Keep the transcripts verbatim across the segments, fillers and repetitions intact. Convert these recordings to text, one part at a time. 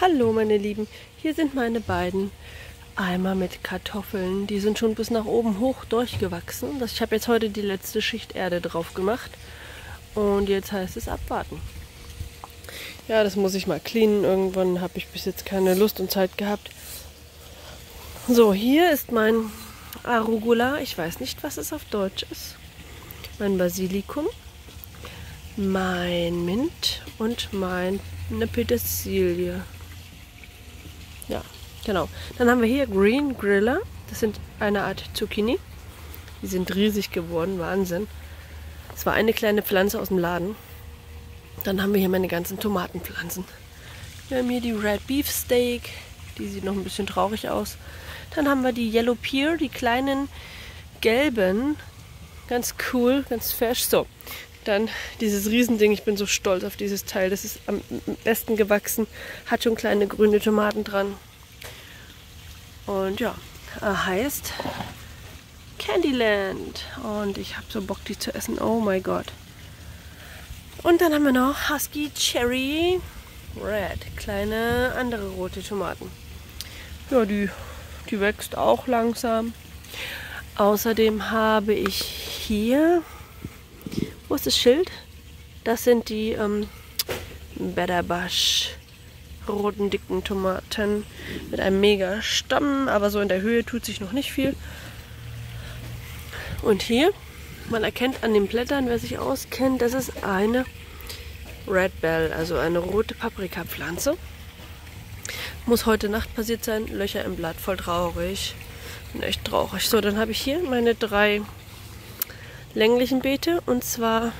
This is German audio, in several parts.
Hallo meine Lieben, hier sind meine beiden Eimer mit Kartoffeln. Die sind schon bis nach oben hoch durchgewachsen. Ich habe jetzt heute die letzte Schicht Erde drauf gemacht und jetzt heißt es abwarten. Ja, das muss ich mal cleanen. Irgendwann habe ich bis jetzt keine Lust und Zeit gehabt. So, hier ist mein Arugula. Ich weiß nicht, was es auf Deutsch ist. Mein Basilikum, mein Mint und meine Petersilie. Ja, genau. Dann haben wir hier Green Griller. Das sind eine Art Zucchini. Die sind riesig geworden, Wahnsinn. Das war eine kleine Pflanze aus dem Laden. Dann haben wir hier meine ganzen Tomatenpflanzen. Wir haben hier die Red Beef Steak. Die sieht noch ein bisschen traurig aus. Dann haben wir die Yellow Pear, die kleinen gelben. Ganz cool, ganz fresh. So, dann dieses Riesending. Ich bin so stolz auf dieses Teil. Das ist am besten gewachsen. Hat schon kleine grüne Tomaten dran. Und ja, heißt Candyland. Und ich habe so Bock, die zu essen. Oh mein Gott. Und dann haben wir noch Husky Cherry Red. Kleine andere rote Tomaten. Ja, die, die wächst auch langsam. Außerdem habe ich hier, wo ist das Schild? Das sind die ähm, Better Bush roten dicken Tomaten mit einem mega Stamm, aber so in der Höhe tut sich noch nicht viel. Und hier, man erkennt an den Blättern, wer sich auskennt, das ist eine Red Bell, also eine rote Paprikapflanze. Muss heute Nacht passiert sein, Löcher im Blatt, voll traurig. Bin echt traurig. So, dann habe ich hier meine drei länglichen Beete. Und zwar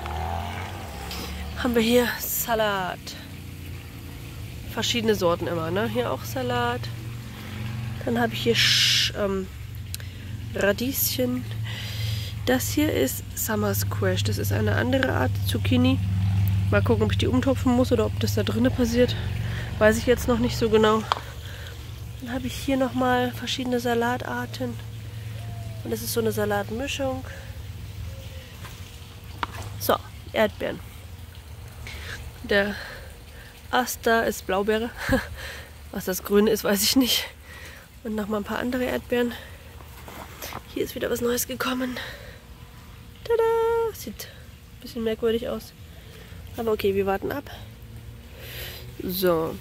haben wir hier Salat. Verschiedene Sorten immer, ne? Hier auch Salat. Dann habe ich hier Sch ähm, Radieschen. Das hier ist Summer Squash. Das ist eine andere Art Zucchini. Mal gucken, ob ich die umtopfen muss oder ob das da drinnen passiert. Weiß ich jetzt noch nicht so genau. Dann habe ich hier nochmal verschiedene Salatarten. Und das ist so eine Salatmischung. So, Erdbeeren. Der Ast da ist Blaubeere. Was das Grüne ist, weiß ich nicht. Und nochmal ein paar andere Erdbeeren. Hier ist wieder was Neues gekommen. Tada! Sieht ein bisschen merkwürdig aus. Aber okay, wir warten ab. So.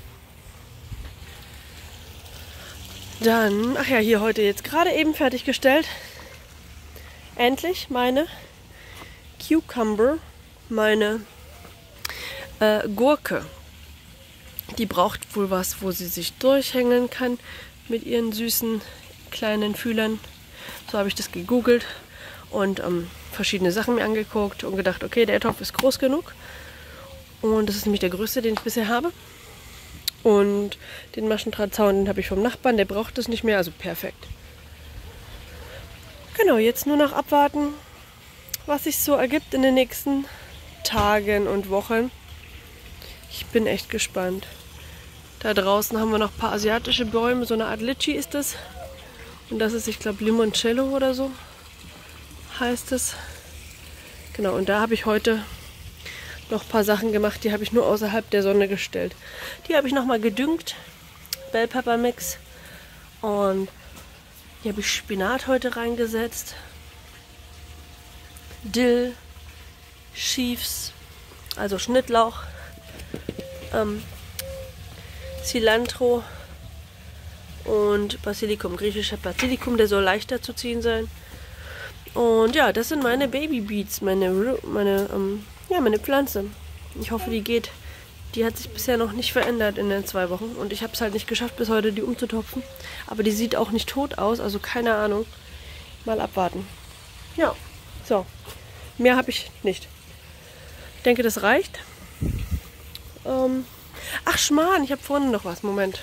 Dann, ach ja, hier heute jetzt gerade eben fertiggestellt. Endlich meine Cucumber, meine äh, Gurke. Die braucht wohl was, wo sie sich durchhängen kann mit ihren süßen kleinen Fühlern. So habe ich das gegoogelt und ähm, verschiedene Sachen mir angeguckt und gedacht, okay, der Topf ist groß genug. Und das ist nämlich der größte, den ich bisher habe. Und den Maschendrahtzaun, den habe ich vom Nachbarn, der braucht das nicht mehr, also perfekt. Genau, jetzt nur noch abwarten, was sich so ergibt in den nächsten Tagen und Wochen. Ich bin echt gespannt. Da draußen haben wir noch ein paar asiatische Bäume, so eine Art Litchi ist das. Und das ist, ich glaube, Limoncello oder so heißt es. Genau, und da habe ich heute noch ein paar Sachen gemacht, die habe ich nur außerhalb der Sonne gestellt. Die habe ich nochmal gedüngt, Bell Pepper Mix. Und hier habe ich Spinat heute reingesetzt. Dill, Chives, also Schnittlauch, ähm, Cilantro und Basilikum, griechischer Basilikum, der soll leichter zu ziehen sein. Und ja, das sind meine Baby Beets, meine, meine, ähm, ja, meine Pflanze. Ich hoffe, die geht. Die hat sich bisher noch nicht verändert in den zwei Wochen. Und ich habe es halt nicht geschafft, bis heute die umzutopfen. Aber die sieht auch nicht tot aus, also keine Ahnung. Mal abwarten. Ja, so. Mehr habe ich nicht. Ich denke, das reicht. Ähm, ach, Schmarrn, ich habe vorne noch was. Moment.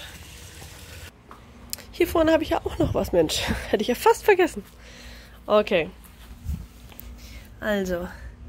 Hier vorne habe ich ja auch noch was, Mensch. Hätte ich ja fast vergessen. Okay. Also.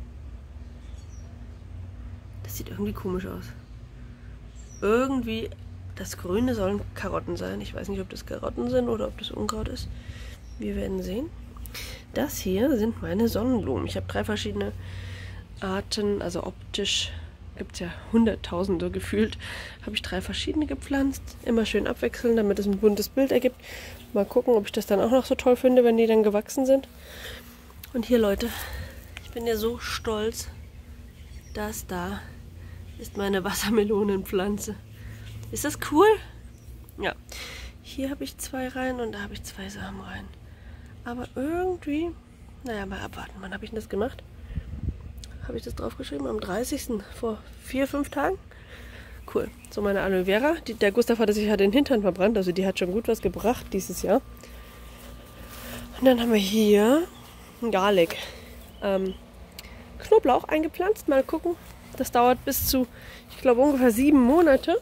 Das sieht irgendwie komisch aus. Irgendwie, das Grüne sollen Karotten sein. Ich weiß nicht, ob das Karotten sind oder ob das Unkraut ist. Wir werden sehen. Das hier sind meine Sonnenblumen. Ich habe drei verschiedene Arten, also optisch gibt es ja hunderttausende gefühlt, habe ich drei verschiedene gepflanzt. Immer schön abwechseln, damit es ein buntes Bild ergibt. Mal gucken, ob ich das dann auch noch so toll finde, wenn die dann gewachsen sind. Und hier, Leute, ich bin ja so stolz. Das da ist meine Wassermelonenpflanze. Ist das cool? Ja. Hier habe ich zwei rein und da habe ich zwei Samen rein. Aber irgendwie, naja, mal abwarten. Wann habe ich denn das gemacht? Habe ich das draufgeschrieben? Am dreißigsten vor vier, fünf Tagen? Cool. So, meine Aloe Vera. Die, der Gustav hatte sich ja den Hintern verbrannt. Also die hat schon gut was gebracht dieses Jahr. Und dann haben wir hier ein Garlic. Ähm, Knoblauch eingepflanzt. Mal gucken. Das dauert bis zu, ich glaube, ungefähr sieben Monate.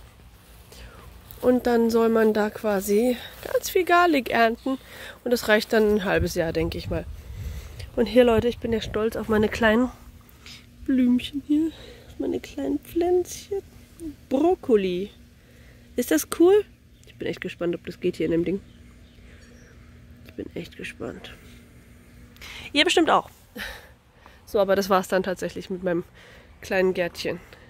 Und dann soll man da quasi ganz viel Garlic ernten. Und das reicht dann ein halbes Jahr, denke ich mal. Und hier, Leute, ich bin ja stolz auf meine kleinen Blümchen hier. Meine kleinen Pflänzchen. Brokkoli. Ist das cool? Ich bin echt gespannt, ob das geht hier in dem Ding. Ich bin echt gespannt. Ihr bestimmt auch. So, aber das war es dann tatsächlich mit meinem kleinen Gärtchen.